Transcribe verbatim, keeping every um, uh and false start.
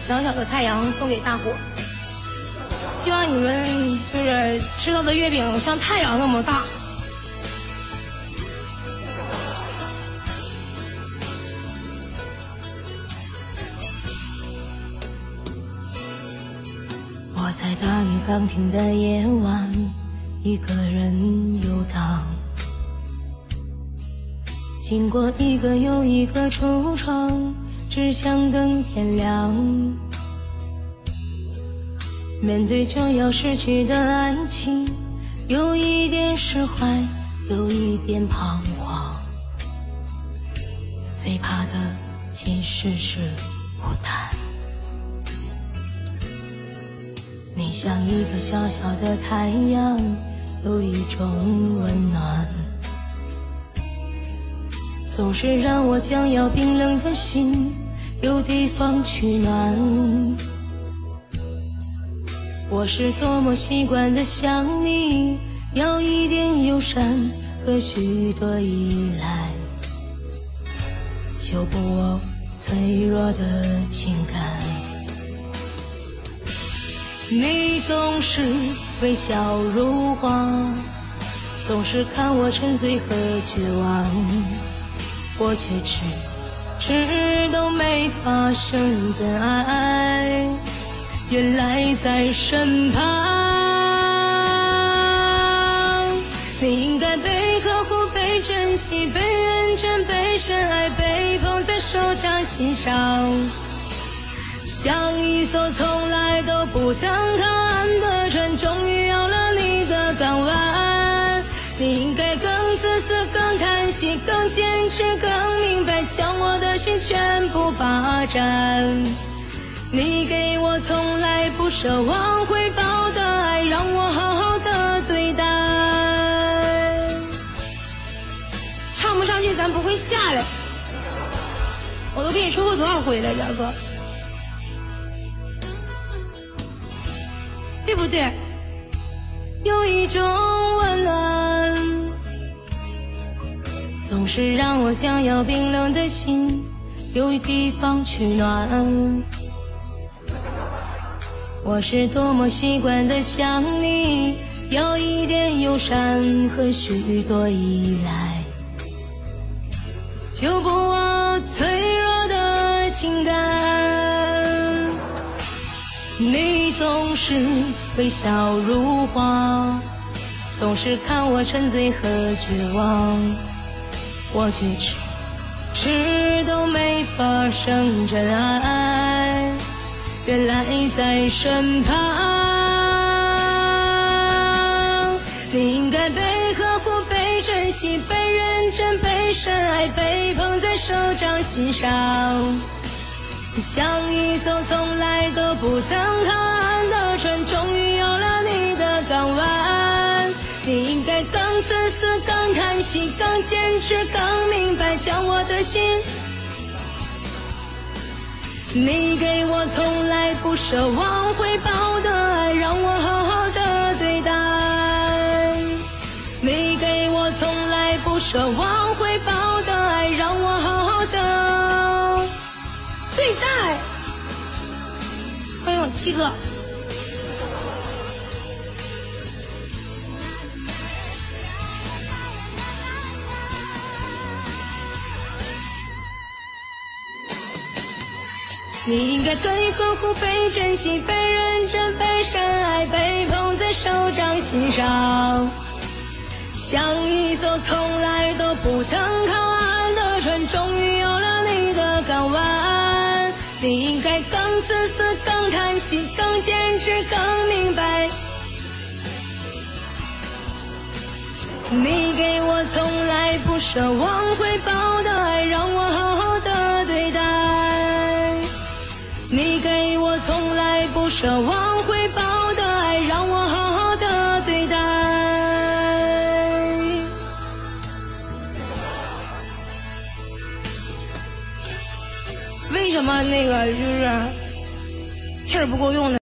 小小的太阳送给大伙，希望你们就是吃到的月饼像太阳那么大。我在大雨刚停的夜晚，一个人游荡，经过一个又一个橱窗，只想等天亮。面对就要失去的爱情，有一点释怀，有一点彷徨。最怕的其实是孤单。你像一个小小的太阳，有一种温暖，总是让我将要冰冷的心有地方取暖。我是多么习惯的想你，要一点友善和许多依赖，修补我脆弱的情感。你总是微笑如花，总是看我沉醉和绝望，我却迟迟都没发生真爱，原来在身旁。你应该被呵护，被珍惜，被认真，被深爱，被捧在手掌心上，像一艘从来都不曾靠岸的船，终于有了你的港湾。你应该更自私，更贪心，更坚持，更明白，将我的心全部霸占。你给我从来不奢望回报的爱，让我好好的对待。唱不上去咱不会下来，我都跟你说过多少回了，大哥，对不对？有一种温暖，总是让我将要冰冷的心有地方取暖。我是多么习惯的想你，要一点友善和许多依赖，修补我脆弱的情感。你总是微笑如花，总是看我沉醉和绝望，我却迟迟都没发生真爱，原来在身旁。你应该被呵护，被珍惜，被认真，被深爱，被捧在手掌心上，像一艘从来都不曾靠岸的船，终于有了你的港湾。你应该更自私，更贪心，更坚持，更明白，将我的心你给我从来不奢望回报的爱，让我好好的对待。你给我从来不奢望回报的爱，让我好好的对待。欢迎我七哥。你应该被呵护，被珍惜，被认真，被深爱，被捧在手掌心上，像一艘从来都不曾靠岸的船，终于有了你的港湾。你应该更自私，更贪心，更坚持，更明白，你给我从来不奢望回报的爱，让我好好的对待。你给我从来不奢望回报的爱，让我好好的对待。为什么那个就是气儿不够用呢？